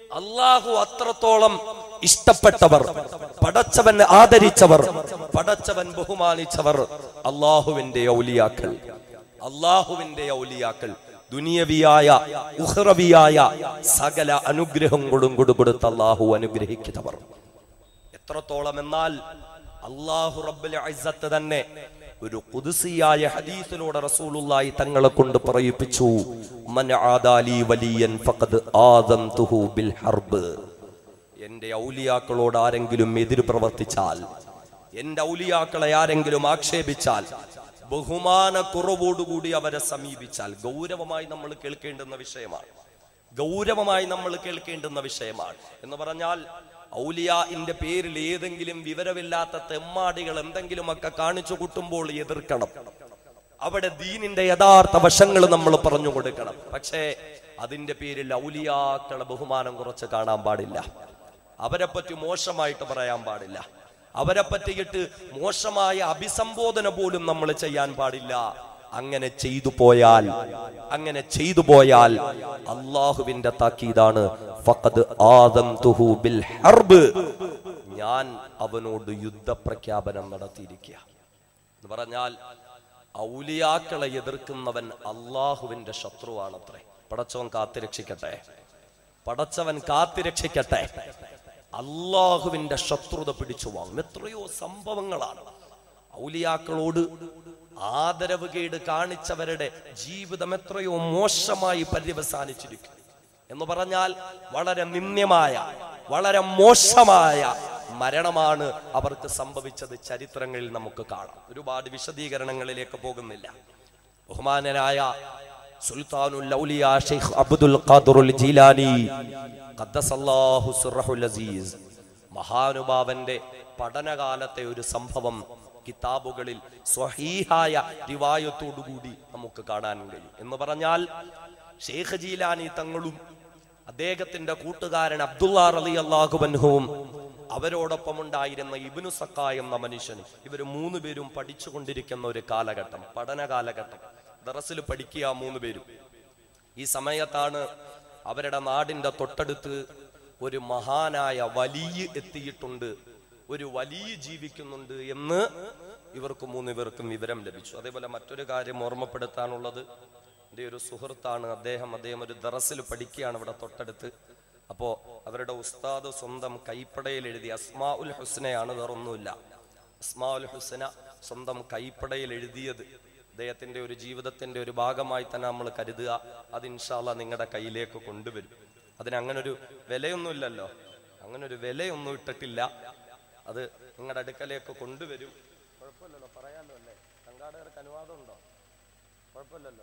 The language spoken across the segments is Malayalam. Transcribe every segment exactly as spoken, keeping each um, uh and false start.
അള്ളാഹു അത്രത്തോളം ഇഷ്ടപ്പെട്ടവർ, പടച്ചവൻ ആദരിച്ചവർ, പടച്ചവൻ ബഹുമാനിച്ചവർ അള്ളാഹുവിന്റെ ഔലിയാക്കൾ. അള്ളാഹുവിന്റെ ഔലിയാക്കൾ ദുനിയവിയായ ഉഖ്റവിയായ സകല അനുഗ്രഹങ്ങളും കൊടുകൊടുത്ത് അള്ളാഹു അനുഗ്രഹിക്കുന്നവർ. എത്രത്തോളം എന്നാൽ അള്ളാഹു റബ്ബുൽ ഇസ്സത്ത് തന്നെ ഒരു ഖുദ്സിയായ ഹദീസിലൂടെ റസൂലുള്ളാഹി തങ്ങളെ കൊണ്ട് പറയിപ്പിച്ചു, മൻ ആദാലി വലിയൻ ഫഖദ് ആദംതുഹു ബിൽ ഹർബ്. എന്റെ ഔലിയാക്കളോട് ആരെങ്കിലും എതിര് പ്രവർത്തിച്ചാൽ, എന്റെ ഔലിയാക്കളെ ആരെങ്കിലും ആക്ഷേപിച്ചാൽ, ബഹുമാന കുറവോടുകൂടി അവരെ സമീപിച്ചാൽ, ഗൗരവമായി നമ്മൾ കേൾക്കേണ്ടുന്ന വിഷയമാണ്, ഗൗരവമായി നമ്മൾ കേൾക്കേണ്ടുന്ന വിഷയമാണ് എന്ന് പറഞ്ഞാൽ, ഔലിയാഇന്റെ പേരിൽ ഏതെങ്കിലും വിവരമില്ലാത്ത തെമ്മാടികൾ എന്തെങ്കിലുമൊക്കെ കാണിച്ചു കൂട്ടുമ്പോൾ എതിർക്കണം. അവിടെ ദീനിന്റെ യഥാർത്ഥ വശങ്ങൾ നമ്മൾ പറഞ്ഞു കൊടുക്കണം. പക്ഷേ അതിന്റെ പേരിൽ ഔലിയാക്കളെ ബഹുമാനം കുറച്ച് കാണാൻ പാടില്ല, അവരെ പറ്റി മോശമായിട്ട് പറയാൻ പാടില്ല, അവരെ പറ്റിയിട്ട് മോശമായ അഭിസംബോധന പോലും നമ്മൾ ചെയ്യാൻ പാടില്ല. അങ്ങനെ ചെയ്തു പോയാൽ അങ്ങനെ ചെയ്തു പോയാൽ അള്ളാഹുവിന്റെ താക്കീതാണ്, ഫഖദ് ആദംതുഹു ബിൽ ഹർബ്. ഞാൻ അവനോട് യുദ്ധപ്രഖ്യാപനം നടത്തിയിരിക്കുക എന്ന് പറഞ്ഞാൽ, ഔലിയാക്കളെ എതിർക്കുന്നവൻ അള്ളാഹുവിന്റെ ശത്രുവാണത്രേ. പടച്ചവൻ കാത്തിരക്ഷിക്കട്ടെ, പടച്ചവൻ കാത്തിരക്ഷിക്കട്ടെ. അള്ളാഹുവിന്റെ ശത്രുത പിടിച്ചു വാങ്ങും. എത്രയോ സംഭവങ്ങളാണ് ഔലിയാക്കളോട് ആദരവ് കേട് കാണിച്ചവരുടെ ജീവിതം എത്രയോ മോശമായി പര്യവസാനിച്ചിരിക്കും എന്ന് പറഞ്ഞാൽ, വളരെ നിന്ദ്യമായ, വളരെ മോശമായ മരണമാണ് അവർക്ക് സംഭവിച്ചത്. ചരിത്രങ്ങളിൽ നമുക്ക് കാണാം. ഒരുപാട് വിശദീകരണങ്ങളിലേക്ക് പോകുന്നില്ല. ബഹുമാനനായ സുൽത്താനുൽ ഔലിയാ ശൈഖ് അബ്ദുൽ ഖാദിറുൽ ജീലാനി ഖദ്ദസല്ലാഹു സിർറഹുൽ അസീസ്, മഹാനുഭാവന്റെ പഠനകാലത്തെ ഒരു സംഭവം കിതാബുകളിൽ സ്വഹീഹായ റിവായത്തോടുകൂടി നമുക്ക് കാണാൻ കഴിയും. എന്ന് പറഞ്ഞാൽ, ഷെയ്ഖ് ജീലാനി തങ്ങളും അദ്ദേഹത്തിന്റെ കൂട്ടുകാരൻ അബ്ദുല്ലാ റളിയല്ലാഹു അൻഹുവും അവരോടൊപ്പം ഉണ്ടായിരുന്ന ഇബ്നു സക്കാ എന്ന മനുഷ്യനും, ഇവർ മൂന്ന് പേരും പഠിച്ചുകൊണ്ടിരിക്കുന്ന ഒരു കാലഘട്ടം, പഠന കാലഘട്ടം, ദറസിൽ പഠിക്കുക മൂന്ന് പേരും. ഈ സമയത്താണ് അവരുടെ നാടിന്റെ തൊട്ടടുത്ത് ഒരു മഹാനായ വലിയ എത്തിയിട്ടുണ്ട്, ഒരു വലിയ ജീവിക്കുന്നുണ്ട് എന്ന് ഇവർക്ക് മൂന്ന് പേർക്കും വിവരം ലഭിച്ചു. അതേപോലെ മറ്റൊരു കാര്യം ഓർമ്മപ്പെടുത്താനുള്ളത്, എൻ്റെ ഒരു സുഹൃത്താണ്, അദ്ദേഹം അദ്ദേഹം ഒരു ദറസിൽ പഠിക്കുകയാണ് ഇവിടെ തൊട്ടടുത്ത്. അപ്പോൾ അവരുടെ ഉസ്താദ് സ്വന്തം കൈപ്പടയിൽ എഴുതി അസ്മാ ഉൽ ഹുസ്നയാണ്, വേറൊന്നുമില്ല. അസ്മാ ഉൽ ഹുസ്ന സ്വന്തം കൈപ്പടയിൽ എഴുതിയത് അദ്ദേഹത്തിന്റെ ഒരു ജീവിതത്തിന്റെ ഒരു ഭാഗമായി തന്നെ നമ്മൾ കരുതുക. അത് ഇൻഷാ അല്ലാഹ് നിങ്ങളുടെ കയ്യിലേക്ക് കൊണ്ടുവരും. അതിന് അങ്ങനൊരു വിലയൊന്നുമില്ലല്ലോ, അങ്ങനൊരു വിലയൊന്നും ഇട്ടിട്ടില്ല. അത് നിങ്ങളുടെ അടുക്കലേക്ക് കൊണ്ടുവരും. കുഴപ്പമില്ലല്ലോ, പറയാലോ അല്ലേ? സംഘാടകർക്ക് അനുവാദം ഉണ്ടോ? കുഴപ്പമില്ലല്ലോ.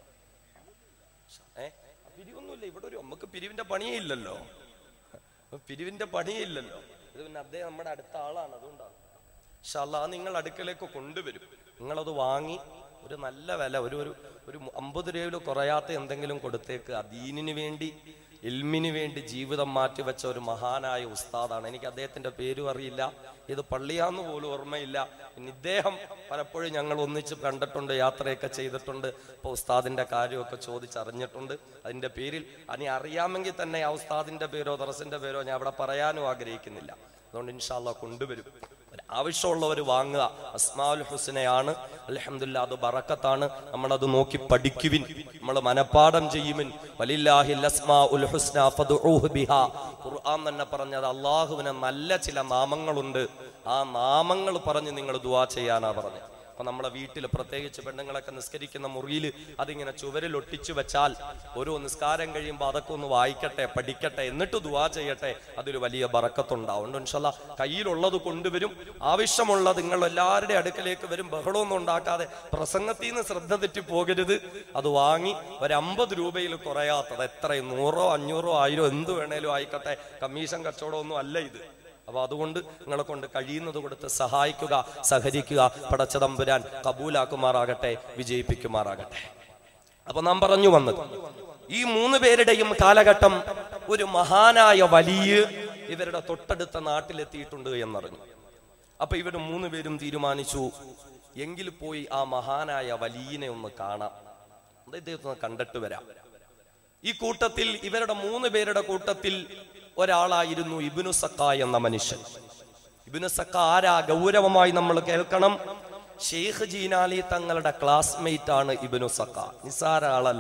ഏ പിരിവൊന്നുമില്ല ഇവിടെ. ഒരു നമുക്ക് പിരിവിന്റെ പണിയേ ഇല്ലല്ലോ, പിരിവിന്റെ പണിയേ ഇല്ലല്ലോ. ഇത് പിന്നെ അദ്ദേഹം നമ്മുടെ അടുത്ത ആളാണ്, അതുകൊണ്ടാണ്. ഇൻഷാ അല്ലാഹ് നിങ്ങൾ അടുക്കലേക്ക് കൊണ്ടുവരും. നിങ്ങളത് വാങ്ങി ഒരു നല്ല വില, ഒരു ഒരു ഒരു അമ്പത് രൂപയിൽ കുറയാത്ത എന്തെങ്കിലും കൊടുത്തേക്ക്. ദീനിന് വേണ്ടി, ഇൽമിന് വേണ്ടി ജീവിതം മാറ്റിവെച്ച ഒരു മഹാനായ ഉസ്താദാണ്. എനിക്ക് അദ്ദേഹത്തിന്റെ പേരും അറിയില്ല, ഇത് പള്ളിയാന്ന് പോലും ഓർമ്മയില്ല. പിന്നെ ഇദ്ദേഹം പലപ്പോഴും ഞങ്ങൾ ഒന്നിച്ച് കണ്ടിട്ടുണ്ട്, യാത്രയൊക്കെ ചെയ്തിട്ടുണ്ട്. അപ്പോൾ ഉസ്താദിന്റെ കാര്യമൊക്കെ ചോദിച്ചറിഞ്ഞിട്ടുണ്ട്. അതിന്റെ പേരിൽ അനി അറിയാമെങ്കിൽ തന്നെ ആ ഉസ്താദിന്റെ പേരോ ദറസിന്റെ പേരോ ഞാൻ അവിടെ പറയാനും ആഗ്രഹിക്കുന്നില്ല. അതുകൊണ്ട് ഇൻഷാ അല്ലാഹ് കൊണ്ടുവരും. ആവശ്യമുള്ളവർ വാങ്ങുക. അസ്മാഉൽ ഹുസ്നയാണ്, അൽഹംദുലില്ലാഹ്, അത് ബറക്കത്താണ്. നമ്മളത് നോക്കി പഠിക്കുവിൻ, നമ്മൾ മനപ്പാഠം ചെയ്യുവിൻ. വലില്ലാഹിൽ അസ്മാഉൽ ഹുസ്ന ഫദ്ഉഹു ബിഹാ. ഖുർആൻ തന്നെ പറഞ്ഞത് അള്ളാഹുവിന് നല്ല ചില നാമങ്ങളുണ്ട്, ആ നാമങ്ങൾ പറഞ്ഞ് നിങ്ങൾ ദുആ ചെയ്യാനാ പറഞ്ഞത്. അപ്പൊ നമ്മളെ വീട്ടിൽ പ്രത്യേകിച്ച് പെണ്ണുങ്ങളൊക്കെ നിസ്കരിക്കുന്ന മുറിയിൽ അതിങ്ങനെ ചുവരിൽ ഒട്ടിച്ചു വെച്ചാൽ ഓരോ നിസ്കാരം കഴിയുമ്പോൾ അതൊക്കെ ഒന്ന് വായിക്കട്ടെ, പഠിക്കട്ടെ, എന്നിട്ട് ദുആ ചെയ്യട്ടെ. അതൊരു വലിയ ബറക്കത്തുണ്ടാവും. ഇൻഷാ അല്ലാഹ് കയ്യിലുള്ളത് കൊണ്ടുവരും. ആവശ്യമുള്ളത് നിങ്ങൾ എല്ലാവരുടെ അടുക്കലേക്ക് വരും. ബഹളമൊന്നും ഉണ്ടാക്കാതെ, പ്രസംഗത്തിൽ നിന്ന് ശ്രദ്ധ തെറ്റി പോകരുത്. അത് വാങ്ങി ഒരു അമ്പത് രൂപയിൽ കുറയാത്തത്, എത്രയും നൂറോ അഞ്ഞൂറോ ആയിരോ എന്ത് വേണേലും ആയിക്കട്ടെ, കമ്മീഷൻ കച്ചവടമൊന്നും അല്ല ഇത്. അപ്പൊ അതുകൊണ്ട് നിങ്ങളെ കൊണ്ട് കഴിയുന്നത് കൊടുത്ത് സഹായിക്കുക, സഹകരിക്കുക. പടച്ചതമ്പുരാൻ കബൂലാക്കുമാറാകട്ടെ, വിജയിപ്പിക്കുമാറാകട്ടെ. അപ്പൊ നാം പറഞ്ഞു വന്നത്, ഈ മൂന്ന് പേരുടെയും കാലഘട്ടം ഒരു മഹാനായ വലിയ ഇവരുടെ തൊട്ടടുത്ത നാട്ടിലെത്തിയിട്ടുണ്ട് എന്നറിഞ്ഞു. അപ്പൊ ഇവര് മൂന്ന് പേരും തീരുമാനിച്ചു, എങ്കിൽ പോയി ആ മഹാനായ വലിയനെ ഒന്ന് കാണാം, ഇദ്ദേഹത്തെ ഒന്ന് കണ്ടിട്ട് വരാം. ഈ കൂട്ടത്തിൽ, ഇവരുടെ മൂന്ന് പേരുടെ കൂട്ടത്തിൽ ഒരാളായിരുന്നു ഇബ്നു സക്ക എന്ന മനുഷ്യൻ. ഇബ്നു സക്ക ആരാ? ഗൗരവമായി നമ്മൾ കേൾക്കണം. ഷെയ്ഖ് ജീലാനി തങ്ങളുടെ ക്ലാസ്മേറ്റ് ആണ് ഇബ്നു സക്ക. നിസാര ആളല്ല.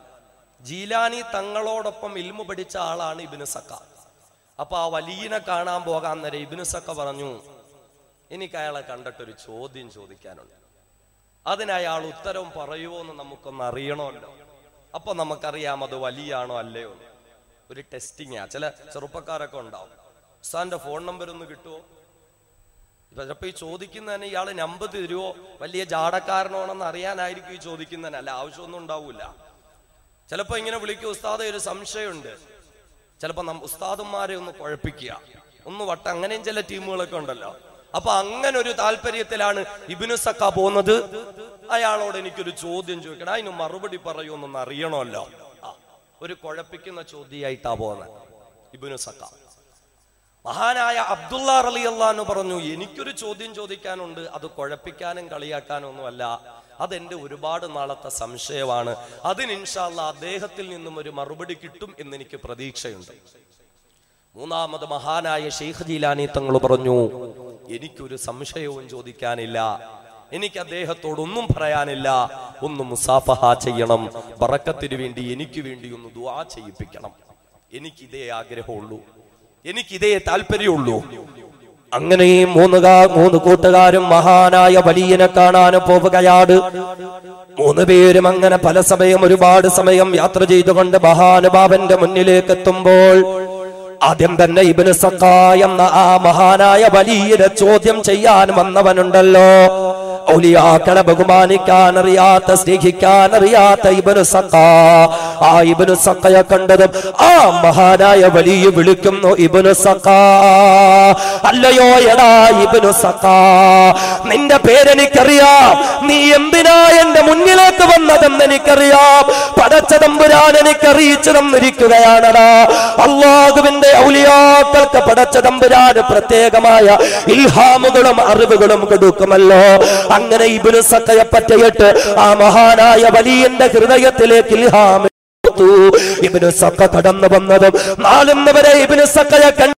ജീലാനി തങ്ങളോടൊപ്പം ഇൽമു പഠിച്ച ആളാണ് ഇബ്നു സക്ക. അപ്പൊ ആ വലിയനെ കാണാൻ പോകാൻ നേരം ഇബ്നു സക്ക പറഞ്ഞു, എനിക്ക് അയാളെ കണ്ടിട്ടൊരു ചോദ്യം ചോദിക്കാനുണ്ട്. അതിന് അയാൾ ഉത്തരവും പറയുമോ എന്ന് നമുക്കൊന്ന് അറിയണമല്ലോ. അപ്പൊ നമുക്കറിയാം അത് വലിയാണോ അല്ലയോ. ഒരു ടെസ്റ്റിങ്ങാ. ചില ചെറുപ്പക്കാരൊക്കെ ഉണ്ടാവും, ഉസ്താദിന്റെ ഫോൺ നമ്പർ ഒന്ന് കിട്ടുമോ? ചിലപ്പോ ഈ ചോദിക്കുന്നതന്നെ ഇയാള് നമ്പർ തരുമോ, വലിയ ജാടക്കാരനാണെന്ന് അറിയാനായിരിക്കും ഈ ചോദിക്കുന്നതന്നെ, അല്ല ആവശ്യമൊന്നും ഉണ്ടാവൂല. ചിലപ്പോ ഇങ്ങനെ വിളിക്കും, ഉസ്താദെ ഒരു സംശയമുണ്ട്. ചിലപ്പോ നം ഉസ്താദന്മാരെ ഒന്ന് കുഴപ്പിക്കുക, ഒന്ന് വട്ട, അങ്ങനെയും ചില ടീമുകളൊക്കെ ഉണ്ടല്ലോ. അപ്പൊ അങ്ങനെ ഒരു താല്പര്യത്തിലാണ് ഇബ്നു സക്ക പോകുന്നത്. അയാളോട് എനിക്കൊരു ചോദ്യം ചോദിക്കണം, അതിന് മറുപടി പറയൂന്നൊന്ന് അറിയണമല്ലോ. ആ ഒരു കുഴപ്പിക്കുന്ന ചോദ്യമായിട്ടാ പോകുന്നത് ഇബ്നു സക്ക. മഹാനായ അബ്ദുള്ള റളിയല്ലാഹു അൻഹു പറഞ്ഞു, എനിക്കൊരു ചോദ്യം ചോദിക്കാനുണ്ട്. അത് കുഴപ്പിക്കാനും കളിയാക്കാനൊന്നും അല്ല, അതെന്റെ ഒരുപാട് നാളത്തെ സംശയമാണ്. അതിന് ഇൻഷാ അല്ലാഹ് അദ്ദേഹത്തിൽ നിന്നും ഒരു മറുപടി കിട്ടും എന്ന് എനിക്ക് പ്രതീക്ഷയുണ്ട്. മൂന്നാമത് മഹാനായ ഷെയ്ഖ് ജീലാനി തങ്ങൾ പറഞ്ഞു, എനിക്കൊരു സംശയവും ചോദിക്കാനില്ല, എനിക്ക് അദ്ദേഹത്തോടൊന്നും പറയാനില്ല, ഒന്ന് മുസാഫഹ ചെയ്യണം, ബറക്കത്തിന് വേണ്ടി എനിക്ക് വേണ്ടി ഒന്ന് ദുആ ചെയ്യിപ്പിക്കണം. എനിക്കിതേ ആഗ്രഹമുള്ളൂ, എനിക്കിതേ താല്പര്യമുള്ളൂ. അങ്ങനെ മൂന്ന് മൂന്ന് കൂട്ടുകാരും മഹാനായ വലിയനെ കാണാൻ പോവുകയാണ്. മൂന്ന് പേരും അങ്ങനെ പല സമയം ഒരുപാട് സമയം യാത്ര ചെയ്തുകൊണ്ട് മഹാനുഭാവന്റെ മുന്നിലേക്ക് എത്തുമ്പോൾ ആദ്യം തന്നെ ഇബ്നു സക്ക എന്ന ആ മഹാനായ വലിയനെ ചോദ്യം ചെയ്യാൻ വന്നവനുണ്ടല്ലോ, ഔലിയാക്കളെ ബഹുമാനിക്കാൻ അറിയാത്ത, സ്നേഹിക്കാൻ അറിയാത്ത ഇബ്നു സക്ക. ആ ഇബ്നു സക്കയെ കണ്ടതും ആ മഹാനായ വലിയ വിളിക്കുന്നു, ഇബ്നു സക്ക, അല്ലയോ എടാ ഇബ്നു സക്ക, നിന്റെ പേരെനിക്കറിയാം, നീ എന്തിനാ എന്റെ മുന്നിലേക്ക് വന്നതെന്ന് എനിക്കറിയാം. പടച്ച തമ്പുരാൻ എനിക്ക് അറിയിച്ചു തന്നിരിക്കുകയാണടാ. അല്ലാഹുവിന്റെ ഔലിയാക്കൾക്ക് പടച്ച തമ്പുരാൻ പ്രത്യേകമായ ഇൽഹാമുകളും അറിവുകളും കൊടുക്കുമല്ലോ. അങ്ങനെ ഇബ്നു സക്കയെ പറ്റിയിട്ട് ആ മഹാനായ വലിയന്റെ ഹൃദയത്തിലേക്ക് ഇൽഹാം കൊടുത്തു. ഇബ്നു സക്ക കടന്നു വന്നതും നാലുന്ന് വരെ ഇബ്നു സക്കയെ കണ്ടു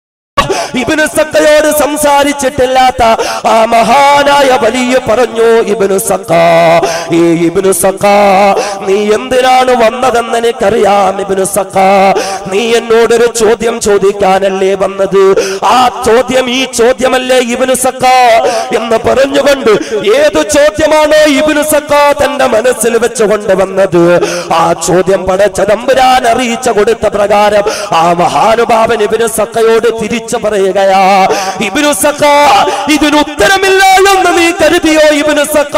ഇബ്നു സക്കയോട് സംസാരിച്ചിട്ടില്ലാത്ത ആ മഹാനായ വലിയ പറഞ്ഞു, ഇബ്നു സക്ക, ഈ ഇബ്നു സക്ക, നീ എന്തിനാണ് വന്നതെന്ന് എനിക്കറിയാം. ഇബ്നു സക്ക, നീ എന്നോടൊരു ചോദ്യം ചോദിക്കാനല്ലേ വന്നത്? ആ ചോദ്യം ഈ ചോദ്യമല്ലേ ഇബ്നു സക്ക എന്ന് പറഞ്ഞുകൊണ്ട് ഏതു ചോദ്യമാണോ ഇബ്നു സക്ക തന്റെ മനസ്സിൽ വെച്ചുകൊണ്ട് വന്നത്, ആ ചോദ്യം പടച്ച തമ്പുരാൻ അറിയിച്ചു കൊടുത്ത പ്രകാരം ആ മഹാനുഭാവൻ ഇബ്നു സക്കയോട് തിരിച്ചു പറയുകയാ, ഇബ്നു സക്ക, ഇതിന് ഉത്തരമില്ല എന്ന് നീ കരുതിയോ? ഇബ്നു സക്ക,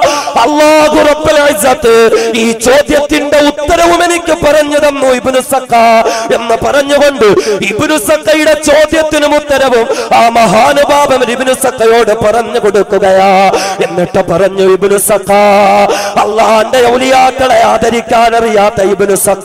അല്ലാഹു റബ്ബുൽ ഇസ്സത്ത് ഈ ചോദ്യത്തിന്റെ ഉത്തരവും എനിക്ക് പറഞ്ഞു തന്നു ഇബ്നു സക്ക എന്ന് പറഞ്ഞുകൊണ്ട് ഇബ്നു സക്കയുടെ ചോദ്യത്തിനും ഉത്തരവും ആ മഹാനുഭാവൻ ഇബ്നു സക്കയോട് പറഞ്ഞു കൊടുക്കുകയാ. എന്നിട്ട് പറഞ്ഞു, ഇബ്നു സക്ക, അല്ലാഹുവിന്റെ ഔലിയാക്കളെ ആദരിക്കാൻ അറിയാത്ത ഇബ്നു സക്ക,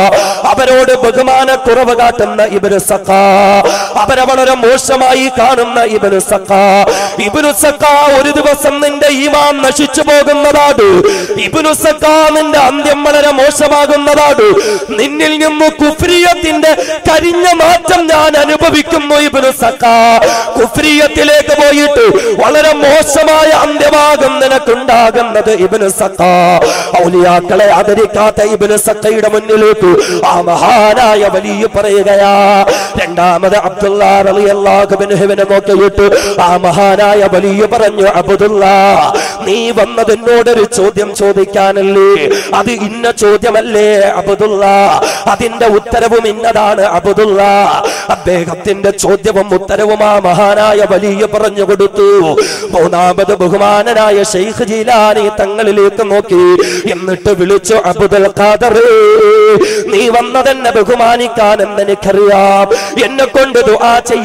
അവരോട് ബഹുമാനക്കുറവ് കാട്ടുന്ന ഇബ്നു സക്ക, അവരെ വളരെ മോശമായി കാണുന്ന ഇബ്നു സക്ക, ഇബ്നു സക്ക, ഒരു ദിവസം നിന്റെ ഈമാൻ നശിച്ചു പോകുന്നതാണ്. ഇബ്നു സക്ക, നിന്റെ അന്ത്യം വളരെ മോശമാകുന്നതാണ്. നിന്നിൽ നിന്ന് കുഫ്രിയത്തിന്റെ കരിഞ്ഞ മാറ്റം ഞാൻ അനുഭവിക്കുന്നു. ഇബ്നു സക്ക, കുഫ്രിയത്തിലേക്ക് പോയിട്ട് വളരെ മോശമായ അന്ത്യമാകും നിനക്കുണ്ടാകുന്നത്. ഇബ്നു സക്ക, ഔലിയാക്കളെ ആദരിക്കാത്ത ഇബ്നു സക്കയുടെ മുന്നിലേക്ക് ആ മഹാനായ വലിയ പറയുകയാ. രണ്ടാമത് അബ്ദുള്ള റളിയല്ലാഹു അൻഹുവിനെ നോക്കിയിട്ട് ആ മഹാനായ വലിയ പറഞ്ഞു, അബ്ദുള്ള, നീ വന്നത് എന്നോടൊരു ചോദ്യം ചോദിക്കാനല്ലേ? അത് ഇന്ന ചോദ്യമല്ലേ അബ്ദുള്ള? അതിന്റെ ഉത്തരവും ഇന്നതാണ് അബ്ദുള്ള. അദ്ദേഹത്തിന്റെ ചോദ്യവും ഉത്തരവും ആ മഹാനായ വലിയ പറഞ്ഞു കൊടുത്തു. മൂന്നാമത് ബഹുമാനനായ ഷെയ്ഖ് ജീലാനി തങ്ങളിലേക്ക് നോക്കി, എന്നിട്ട് വിളിച്ചു, അബ്ദുൽ ഖാദർ, നീ വന്നതെന്നെ ബഹുമാനിക്കാൻ എന്ന് എനിക്കറിയാം, എന്നെ കൊണ്ട് ദുആ ചെയ്യാൻ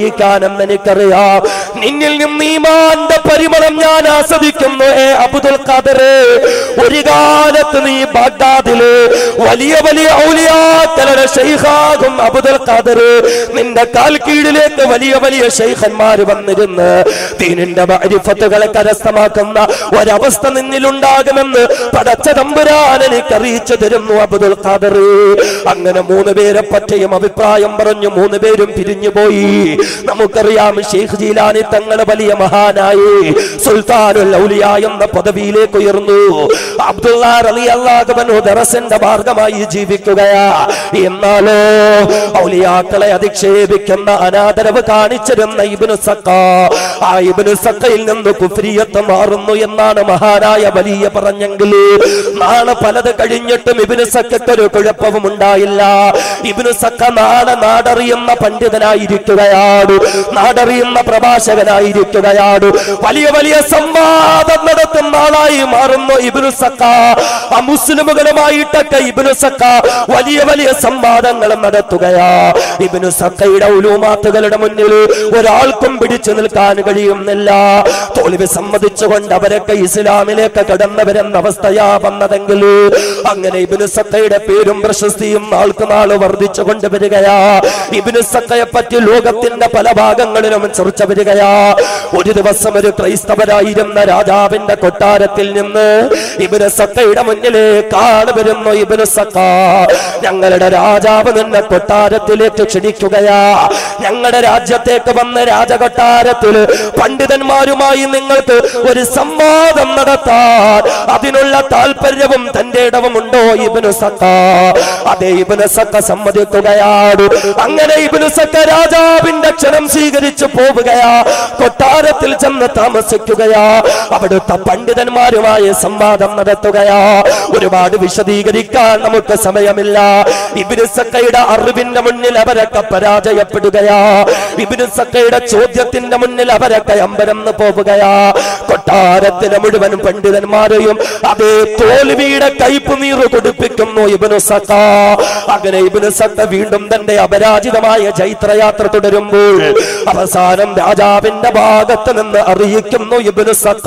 അറിയിക്കാനെന്ന് എനിക്കറിയാം. നിന്നിൽ നിന്ന് ഈമാന്റെ പരിമളം ഞാൻ ആസ്വദിക്കുന്നു. ഏ അബ്ദുൽ ഖാദർ, ഒരു കാലത്ത് നീ ബാഗ്ദാദില് വലിയ വലിയ ഔലിയാക്കളുടെ ശൈഖാകും അബ്ദുൽ ഖാദർ. നിന്റെ കാൽ കീഴിലേക്ക് വലിയ വലിയ ശൈഖന്മാര് വന്നിരുന്ന് ദീനിന്റെ മഅരിഫത്തുകളെ കരസ്ഥമാക്കുന്ന ഒരവസ്ഥ നിന്നിലുണ്ടാകുമെന്ന് പടച്ച തമ്പുരാൻ എനിക്ക് അറിയിച്ചു തരുന്നു അബ്ദുൽ ഖാദർ. അങ്ങനെ മൂന്ന് പേരെ പറ്റിയും അഭിപ്രായം പറഞ്ഞു മൂന്ന് പേരും പിരിഞ്ഞുപോയി. നമുക്കറിയാം ശൈഖ് ജീലാനി തങ്ങൾ വലിയ മഹാനായി സുൽത്താനുൽ ഔലിയ എന്ന പദവിയിലേക്ക് ഉയർന്നു. അബ്ദുല്ലാ റളിയല്ലാഹു അൻഹു ദറസിന്റെ മാർഗമായി ജീവിക്കുകയാ. എന്നാലോ ഔലിയാക്കളെ അധിക്ഷേപിക്കുന്ന അനാദരവ് കാണിച്ചിരുന്ന ഇബ്നു സഖാ, ആ ഇബ്നു സഖയിൽ നിന്ന് കുഫ്രിയത്ത് മാറുന്നു എന്നാണ് മഹാനായ വലിയ പറഞ്ഞെങ്കിൽ നാളെ പലത് കഴിഞ്ഞിട്ടും ഇബ്നു സഖയ്ക്ക് ഒരു കുഴപ്പവും ഉണ്ടായില്ല. ഇബ്നു സഖ നാളെ നാടറിയുന്ന പണ്ഡിതനായിരിക്കുകയാണ്, നാടറിയുന്ന പ്രഭാഷകനായിരിക്കുകയാണ്, വലിയ വലിയ സംവാദം നടത്തുന്ന ആളായി മാറുന്നു ഇബ്നു സഖ. ആ മുസ്ലിമുകളുമായിട്ടൊക്കെ ഇബ്നു സഖ വലിയ വലിയ സംവാദങ്ങൾ നടത്തുകയാ. ഇബ്നു സഖയുടെ ഉലൂമാത്തുകളുടെ മുന്നിൽ ഒരാൾക്കും പിടിച്ചു നിൽക്കാൻ കഴിയുന്നില്ല. തോൽവി സമ്മതിച്ചുകൊണ്ട് അവരൊക്കെ ഇസ്ലാമിലേക്ക് കടന്നു വരുന്ന അവസ്ഥയാ വന്നതെങ്കിൽ അങ്ങനെ ഇബ്നു സഖയുടെ പേരും പ്രശസ്തിയും നാൾക്ക് നാൾ വർദ്ധിച്ചു കൊണ്ടുവരികയാ. ഇബ്നു സഖയെ പറ്റി ലോകത്തിന്റെ പല ഭാഗങ്ങളിലും ചർച്ച വരികയാ. ഒരു ദിവസം ഒരു ക്രൈസ്തവരായിരുന്ന രാജാവിന്റെ കൊട്ടാരത്തിൽ നിന്ന് ഇബ്നു സഖയുടെ മുന്നിലേക്കാണ് വരുന്നു. ഇബ്നു സഖ, ഞങ്ങളുടെ രാജാവ് നിന്നെ കൊട്ടാരത്തിലേക്ക് ക്ഷണിക്കുകയാ. ഞങ്ങളുടെ രാജ്യത്തേക്ക് വന്ന് രാജകൊട്ടാരത്തിൽ പണ്ഡിതന്മാരുമായി നിങ്ങൾക്ക് ഒരു സംവാദം നടത്താൻ അതിനുള്ള താല്പര്യവും തന്റെ ഇടവും ഉണ്ടോ ഇബ്നു സഖ? അതേ, ഇബ്നു സഖ സമ്മതിക്കുകയാണ്. അങ്ങനെ ഇബ്നു സഖ രാജാവിന്റെ ക്ഷണം സ്വീകരിച്ചു പോവുകയാ. കൊട്ടാരത്തിൽ ചെന്ന് താമസിക്കുകയാ. അവിടുത്തെ പണ്ഡിതന്മാരുമായി സംവാദം നടത്തുകയാ. ഒരുപാട് വിശദീകരിക്കാൻ നമുക്ക് സമയമില്ല. ഇബ്നു സഖയുടെ അറിവിന്റെ മുന്നിൽ അവരൊക്കെ പരാജയപ്പെടുകയാ. ഇബ്നു സഖയുടെ ചോദ്യത്തിന്റെ മുന്നിൽ അവരൊക്കെ അമ്പരന്ന് പോവുകയാ. കൊട്ടാരത്തിലെ മുഴുവൻ പണ്ഡിതന്മാരെയും അതേ തോൽവിയുടെ കയ്പ് നീറ് കൊടുപ്പിക്കുന്നു ഇബ്നു സഖ. അങ്ങനെ ഇബ്നു സഖ വീണ്ടും തന്റെ അപരാജിതമായ ചൈത്രയാത്ര തുടരുമ്പോൾ അവസാനം രാജാവിന്റെ ഭാഗത്ത് നിന്ന് അറിയിക്കുന്നു ഇബ്നു സഖ,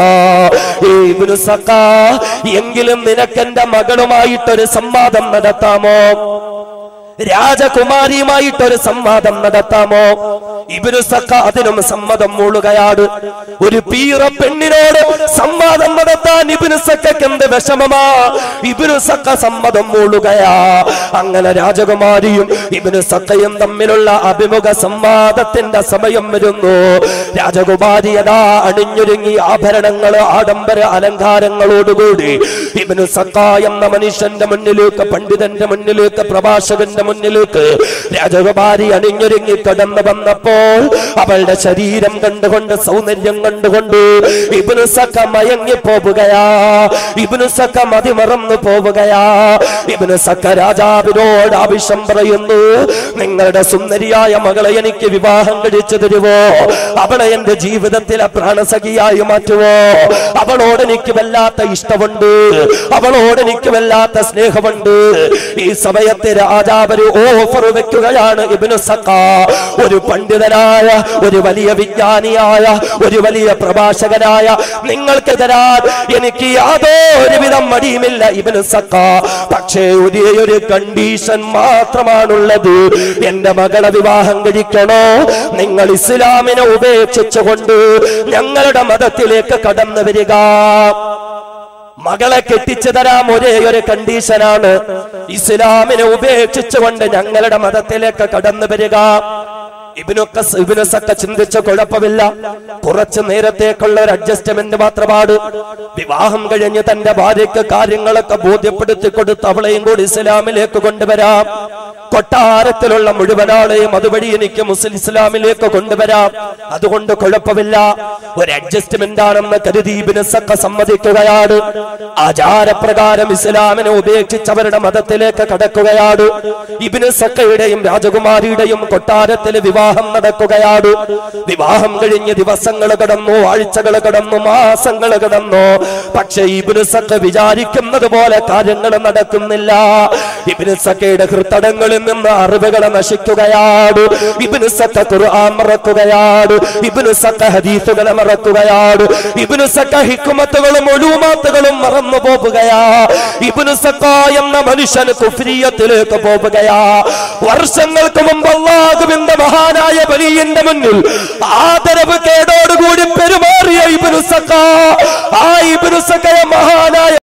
ഇബ്നു സഖ, എങ്കിലും നിനക്കെന്റെ മകളുമായിട്ടൊരു സംവാദം നടത്താമോ? രാജകുമാരിയുമായിട്ടൊരു സംവാദം നടത്താമോ? ഇബ്നു സഖ അതിനും സമ്മതം മൂളുകയാണ്. ഒരു പീറ പെണ്ണിനോട് സംവാദം നടത്താൻ ഇബ്നു സഖയ്ക്ക് എന്ത് വിഷമമാ? ഇബ്നു സഖ സമ്മതം മൂളുകയാ. അങ്ങനെ രാജകുമാരിയും ഇബ്നു സഖയും തമ്മിലുള്ള അഭിമുഖ സംവാദത്തിന്റെ സമയം വരുന്നു. രാജകുമാരി അതാ അണിഞ്ഞൊരുങ്ങി ആഭരണങ്ങൾ ആഡംബര അലങ്കാരങ്ങളോടുകൂടി ഇബ്നു സഖ എന്ന മനുഷ്യന്റെ മുന്നിലേക്ക്, പണ്ഡിതന്റെ മുന്നിലേക്ക്, പ്രഭാഷകന്റെ മുന്നിലേക്ക് രാജകുമാരി അണിഞ്ഞൊരുങ്ങി കടന്നു വന്നപ്പോൾ അവളുടെ ശരീരം കണ്ടുകൊണ്ട്, സൗന്ദര്യം കണ്ടുകൊണ്ട് ഇബ്നു സഖ മയങ്ങി പോവുകയാ. ഇബ്നു സഖ മതിമറന്നു പോവുകയാ. ഇബ്നു സഖ രാജാവിനോട് ആവശ്യം പറയുന്നു, നിങ്ങളുടെ സുന്ദരിയായ മകളെ എനിക്ക് വിവാഹം കഴിച്ചു തരുവോ? അവളെ എന്റെ ജീവിതത്തിലെ പ്രാണസഖിയായി മാറ്റുവോ? അവളോട് എനിക്ക് വല്ലാത്ത ഇഷ്ടമുണ്ട്, അവളോട് എനിക്ക് വല്ലാത്ത സ്നേഹമുണ്ട്. ഈ സമയത്ത് രാജാവ് ഒരു ഓഫർ വെക്കുകയാണ് ഇബ്നു സഖ. ഒരു പണ്ഡിതനായ, ഒരു വലിയ വിജ്ഞാനിയായ, ഒരു വലിയ പ്രഭാഷകനായ നിങ്ങൾക്ക് തരാൻ എനിക്ക് യാതൊരുവിധം മടിയുമില്ല ഇബ്നു സഖ. പക്ഷേ ഒരേ ഒരു കണ്ടീഷൻ മാത്രമാണുള്ളത്. എന്റെ മകളെ വിവാഹം കഴിക്കണോ? നിങ്ങൾ ഇസ്ലാമിനെ ഉപേക്ഷിച്ചുകൊണ്ട് ഞങ്ങളുടെ മതത്തിലേക്ക് കടന്നു വരിക. മകളെ കെട്ടിച്ചു തരാം, ഒരേ ഒരു കണ്ടീഷനാണ്, ഇസ്ലാമിനെ ഉപേക്ഷിച്ചുകൊണ്ട് ഞങ്ങളുടെ മതത്തിലേക്ക് കടന്നു വരിക. ഇബ്നു സഖ ചിന്തിച്ച കുഴപ്പമില്ല, കുറച്ചു നേരത്തേക്കുള്ള ഒരു അഡ്ജസ്റ്റ്മെന്റ് മാത്രമാണ്. വിവാഹം കഴിഞ്ഞ് തന്റെ ഭാര്യയ്ക്ക് കാര്യങ്ങളൊക്കെ ബോധ്യപ്പെടുത്തി കൊടുത്ത് അവളെയും കൂടി ഇസ്ലാമിലേക്ക് കൊണ്ടുവരാം. കൊട്ടാരത്തിലുള്ള മുഴുവൻ ആളെയും അതുവഴി എനിക്ക് മുസ്ലിം ഇസ്ലാമിലേക്ക് കൊണ്ടുവരാം, അതുകൊണ്ട് കുഴപ്പമില്ല. ഒരു അഡ്ജസ്റ്റ്മെന്റ് ആണെന്ന് കരുതി ഇബ്നു സഖ സമ്മതിക്കുകയാണ്. ആചാരപ്രകാരം ഇസ്ലാമിനെ ഉപേക്ഷിച്ചവരുടെ മതത്തിലേക്ക് കടക്കുകയാണ്. ഇബ്നു സഖയുടെയും രാജകുമാരിയുടെയും കൊട്ടാരത്തിലെ വിവാഹം നടക്കുകയാണ്. വിവാഹം കഴിഞ്ഞ് ദിവസങ്ങൾ കടന്നു, ആഴ്ചകൾ കടന്നു, മാസങ്ങൾ കടന്നു. പക്ഷേ ഇബ്നു സഖ വിചാരിക്കുന്നത് പോലെ കാര്യങ്ങൾ നടക്കുന്നില്ല. ഇബ്നു സക്കയുടെ ഹൃദയങ്ങളിൽ നിന്ന് അറിവുകളെ നശിക്കുകയാണ്. ഇബ്നു സക്ക ഖുർആൻ മറക്കുകയാണ്. ഇബ്നു സക്ക ഹദീസുകളെ മറക്കുകയാണ്. ഇബ്നു സക്ക ഹിക്മത്തുകളും ഉലൂമാത്തുകളും മറന്നു പോവുകയാ. ഇബ്നു സക്ക എന്ന മനുഷ്യൻ കുഫ്രിയത്തിലേക്ക് പോവുകയാ. വർഷങ്ങൾക്ക് മുമ്പ് അല്ലാഹുവിന്റെ മഹാനായ വലിയന്റെ മുന്നിൽ ആദരവ് കേടോടുകൂടി പെരുമാറിയ ഇബ്നു സക്ക, ആ ഇബ്നു സക്കയെ മഹാനായ